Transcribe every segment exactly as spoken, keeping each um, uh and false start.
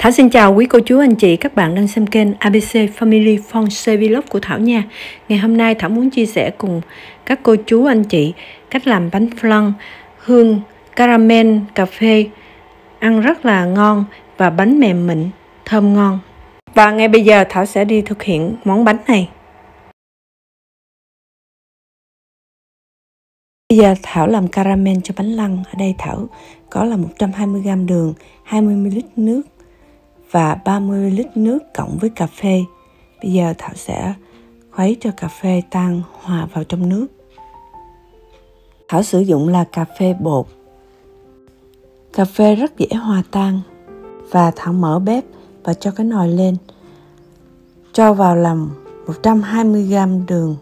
Thảo xin chào quý cô chú anh chị, các bạn đang xem kênh a bê xê Family Fun Vlog của Thảo nha. Ngày hôm nay Thảo muốn chia sẻ cùng các cô chú anh chị cách làm bánh flan hương caramel cà phê, ăn rất là ngon và bánh mềm mịn, thơm ngon. Và ngay bây giờ Thảo sẽ đi thực hiện món bánh này. Bây giờ Thảo làm caramel cho bánh lăng. Ở đây Thảo có là một trăm hai mươi gam đường, hai mươi mi li lít nước và ba mươi mi li lít nước cộng với cà phê. Bây giờ Thảo sẽ khuấy cho cà phê tan hòa vào trong nước. Thảo sử dụng là cà phê bột. Cà phê rất dễ hòa tan. Và Thảo mở bếp và cho cái nồi lên. Cho vào làm một trăm hai mươi gam đường.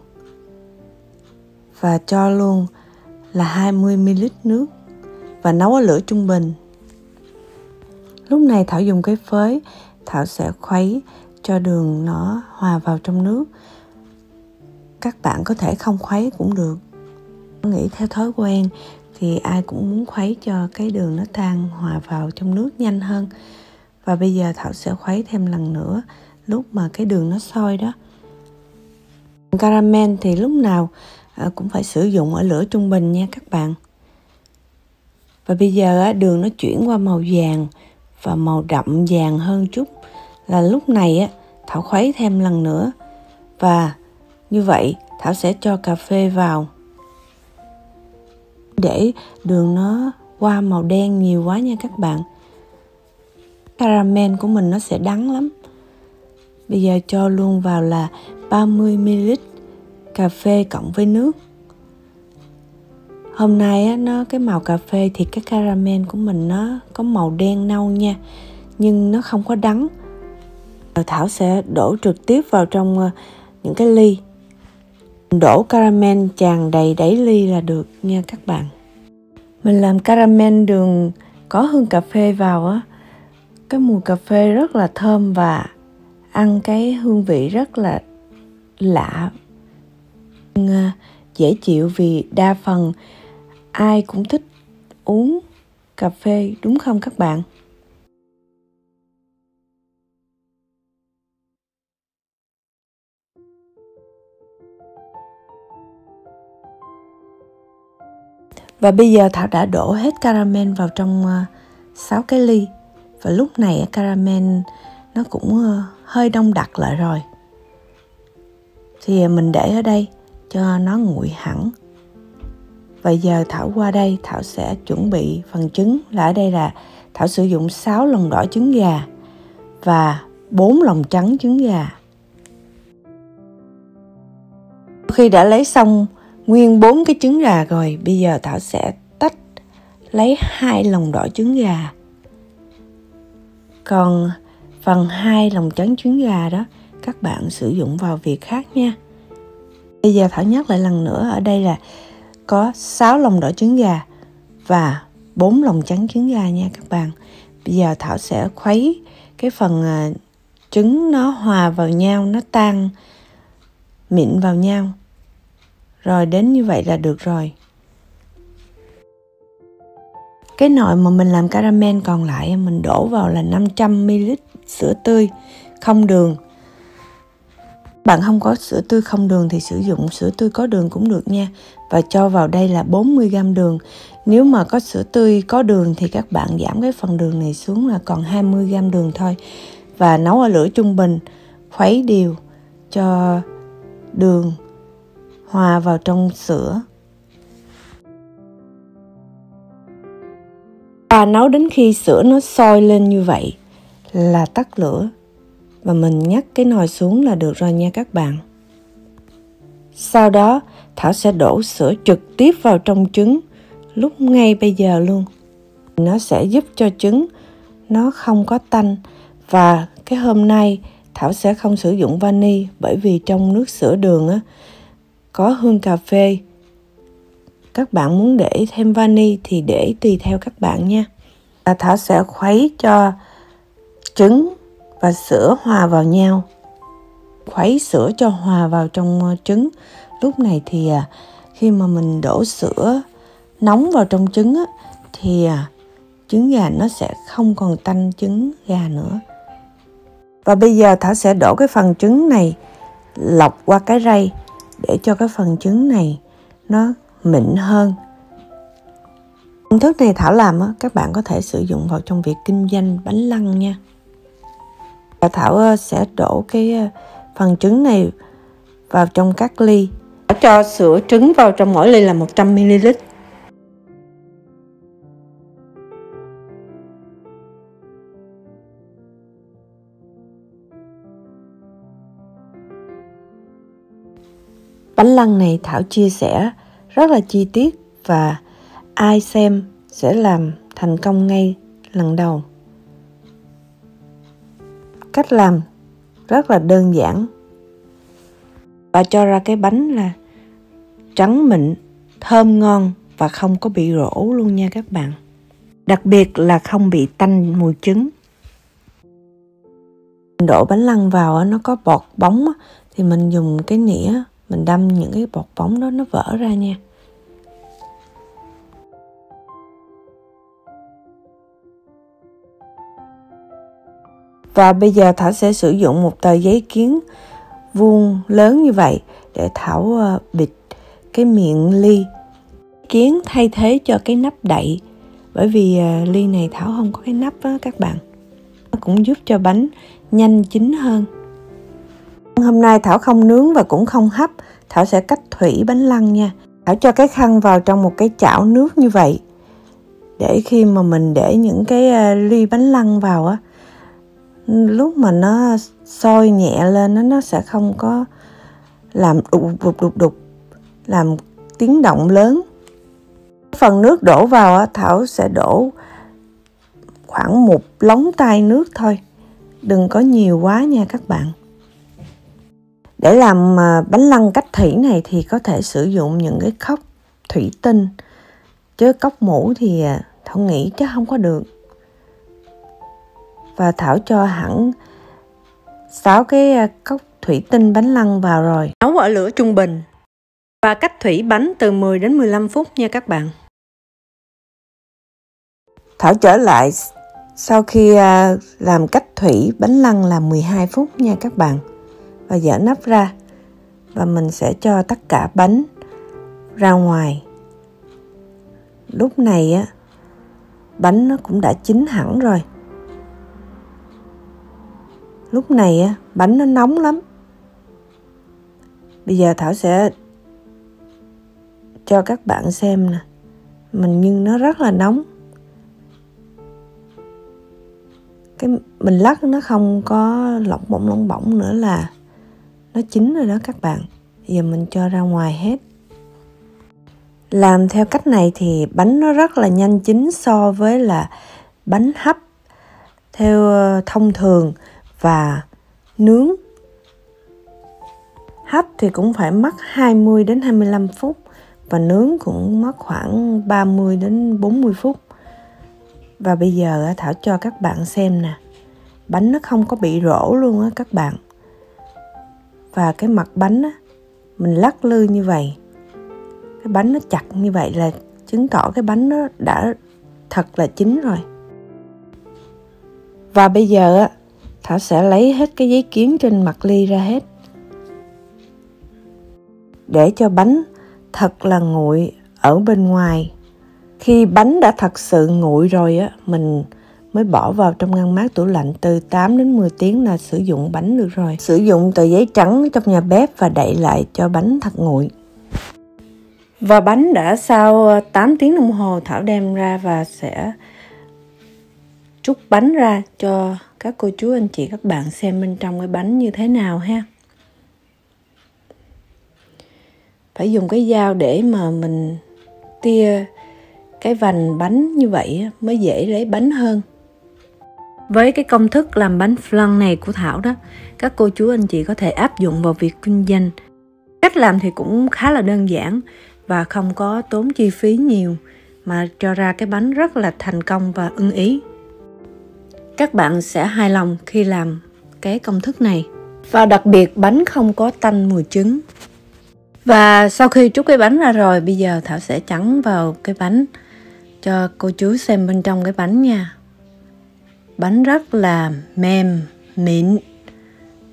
Và cho luôn là hai mươi mi li lít nước. Và nấu ở lửa trung bình. Lúc này Thảo dùng cái phới, Thảo sẽ khuấy cho đường nó hòa vào trong nước. Các bạn có thể không khuấy cũng được. Tôi nghĩ theo thói quen thì ai cũng muốn khuấy cho cái đường nó tan hòa vào trong nước nhanh hơn. Và bây giờ Thảo sẽ khuấy thêm lần nữa lúc mà cái đường nó sôi đó. Caramel thì lúc nào cũng phải sử dụng ở lửa trung bình nha các bạn. Và bây giờ đường nó chuyển qua màu vàng và màu đậm vàng hơn chút, là lúc này Thảo khuấy thêm lần nữa. Và như vậy Thảo sẽ cho cà phê vào để đường nó qua màu đen nhiều quá nha các bạn. Caramel của mình nó sẽ đắng lắm. Bây giờ cho luôn vào là ba mươi mi li lít cà phê cộng với nước. Hôm nay á, nó cái màu cà phê thì cái caramel của mình nó có màu đen nâu nha, nhưng nó không có đắng. Rồi Thảo sẽ đổ trực tiếp vào trong uh, những cái ly. Đổ caramel tràn đầy đáy ly là được nha các bạn. Mình làm caramel đường có hương cà phê vào á, cái mùi cà phê rất là thơm và ăn cái hương vị rất là lạ, uh, dễ chịu, vì đa phần ai cũng thích uống cà phê, đúng không các bạn? Và bây giờ Thảo đã đổ hết caramel vào trong uh, sáu cái ly. Và lúc này caramel nó cũng uh, hơi đông đặc lại rồi. Thì mình để ở đây cho nó nguội hẳn. Và giờ Thảo qua đây, Thảo sẽ chuẩn bị phần trứng. Là ở đây là Thảo sử dụng sáu lòng đỏ trứng gà và bốn lòng trắng trứng gà. Khi đã lấy xong nguyên bốn cái trứng gà rồi, bây giờ Thảo sẽ tách lấy hai lòng đỏ trứng gà. Còn phần hai lòng trắng trứng gà đó, các bạn sử dụng vào việc khác nha. Bây giờ Thảo nhắc lại lần nữa, ở đây là có sáu lòng đỏ trứng gà và bốn lòng trắng trứng gà nha các bạn. Bây giờ Thảo sẽ khuấy cái phần uh, trứng nó hòa vào nhau, nó tan mịn vào nhau. Rồi đến như vậy là được rồi. Cái nồi mà mình làm caramel còn lại mình đổ vào là năm trăm mi li lít sữa tươi không đường. Bạn không có sữa tươi không đường thì sử dụng sữa tươi có đường cũng được nha. Và cho vào đây là bốn mươi gam đường. Nếu mà có sữa tươi có đường thì các bạn giảm cái phần đường này xuống là còn hai mươi gam đường thôi. Và nấu ở lửa trung bình, khuấy đều cho đường hòa vào trong sữa. Và nấu đến khi sữa nó sôi lên như vậy là tắt lửa. Và mình nhắc cái nồi xuống là được rồi nha các bạn. Sau đó Thảo sẽ đổ sữa trực tiếp vào trong trứng lúc ngay bây giờ luôn. Nó sẽ giúp cho trứng nó không có tanh. Và cái hôm nay Thảo sẽ không sử dụng vani, bởi vì trong nước sữa đường á, có hương cà phê. Các bạn muốn để thêm vani thì để tùy theo các bạn nha. Và Thảo sẽ khuấy cho trứng và sữa hòa vào nhau. Khuấy sữa cho hòa vào trong trứng. Lúc này thì khi mà mình đổ sữa nóng vào trong trứng á, thì trứng gà nó sẽ không còn tanh trứng gà nữa. Và bây giờ Thảo sẽ đổ cái phần trứng này lọc qua cái rây để cho cái phần trứng này nó mịn hơn. Công thức này Thảo làm á, các bạn có thể sử dụng vào trong việc kinh doanh bánh lăng nha. Và Thảo sẽ đổ cái phần trứng này vào trong các ly. Thảo cho sữa trứng vào trong mỗi ly là một trăm mi li lít. Bánh lăng này Thảo chia sẻ rất là chi tiết và ai xem sẽ làm thành công ngay lần đầu. Cách làm rất là đơn giản. Và cho ra cái bánh là trắng mịn, thơm ngon và không có bị rỗ luôn nha các bạn. Đặc biệt là không bị tanh mùi trứng. Mình đổ bánh lăng vào nó có bọt bóng thì mình dùng cái nĩa mình đâm những cái bọt bóng đó nó vỡ ra nha. Và bây giờ Thảo sẽ sử dụng một tờ giấy kiến vuông lớn như vậy để Thảo bịt cái miệng ly. Kiến thay thế cho cái nắp đậy, bởi vì ly này Thảo không có cái nắp đó các bạn. Nó cũng giúp cho bánh nhanh chín hơn. Hôm nay Thảo không nướng và cũng không hấp, Thảo sẽ cách thủy bánh lăng nha. Thảo cho cái khăn vào trong một cái chảo nước như vậy, để khi mà mình để những cái ly bánh lăng vào á, lúc mà nó sôi nhẹ lên nó nó sẽ không có làm đục đục đục đục, làm tiếng động lớn. Phần nước đổ vào á, Thảo sẽ đổ khoảng một lóng tay nước thôi, đừng có nhiều quá nha các bạn. Để làm bánh lăng cách thủy này thì có thể sử dụng những cái cốc thủy tinh, chứ cốc mũ thì Thảo nghĩ chắc không có được. Và Thảo cho hẳn sáu cái cốc thủy tinh bánh lăng vào rồi. Nấu ở lửa trung bình và cách thủy bánh từ mười đến mười lăm phút nha các bạn. Thảo trở lại sau khi làm cách thủy bánh lăng là mười hai phút nha các bạn. Và dỡ nắp ra và mình sẽ cho tất cả bánh ra ngoài. Lúc này á, bánh nó cũng đã chín hẳn rồi. Lúc này á, bánh nó nóng lắm. Bây giờ Thảo sẽ cho các bạn xem nè. Mình nhưng nó rất là nóng. Cái mình lắc nó không có lỏng bỏng lỏng bỏng nữa là nó chín rồi đó các bạn. Giờ mình cho ra ngoài hết. Làm theo cách này thì bánh nó rất là nhanh chín so với là bánh hấp theo thông thường và nướng. Hấp thì cũng phải mất hai mươi đến hai mươi lăm phút và nướng cũng mất khoảng ba mươi đến bốn mươi phút. Và bây giờ Thảo cho các bạn xem nè. Bánh nó không có bị rỗ luôn á các bạn. Và cái mặt bánh á, mình lắc lư như vậy, cái bánh nó chặt như vậy là chứng tỏ cái bánh nó đã thật là chín rồi. Và bây giờ á, Thảo sẽ lấy hết cái giấy kiến trên mặt ly ra hết, để cho bánh thật là nguội ở bên ngoài. Khi bánh đã thật sự nguội rồi á, mình mới bỏ vào trong ngăn mát tủ lạnh từ tám đến mười tiếng là sử dụng bánh được rồi. Sử dụng tờ giấy trắng trong nhà bếp và đậy lại cho bánh thật nguội. Và bánh đã sau tám tiếng đồng hồ, Thảo đem ra và sẽ trút bánh ra cho các cô chú anh chị các bạn xem bên trong cái bánh như thế nào ha. Phải dùng cái dao để mà mình tia cái vành bánh như vậy mới dễ lấy bánh hơn. Với cái công thức làm bánh flan này của Thảo đó, các cô chú anh chị có thể áp dụng vào việc kinh doanh. Cách làm thì cũng khá là đơn giản và không có tốn chi phí nhiều, mà cho ra cái bánh rất là thành công và ưng ý. Các bạn sẽ hài lòng khi làm cái công thức này. Và đặc biệt bánh không có tanh mùi trứng. Và sau khi trút cái bánh ra rồi, bây giờ Thảo sẽ chắn vào cái bánh cho cô chú xem bên trong cái bánh nha. Bánh rất là mềm, mịn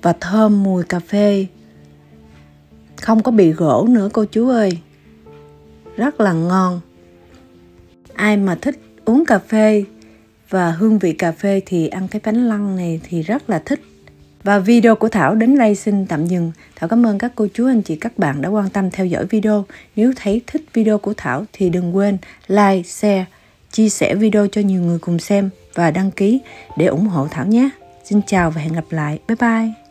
và thơm mùi cà phê. Không có bị gỗ nữa cô chú ơi. Rất là ngon. Ai mà thích uống cà phê và hương vị cà phê thì ăn cái bánh lăng này thì rất là thích. Và video của Thảo đến đây xin tạm dừng. Thảo cảm ơn các cô chú, anh chị, các bạn đã quan tâm theo dõi video. Nếu thấy thích video của Thảo thì đừng quên like, share, chia sẻ video cho nhiều người cùng xem và đăng ký để ủng hộ Thảo nhé. Xin chào và hẹn gặp lại. Bye bye.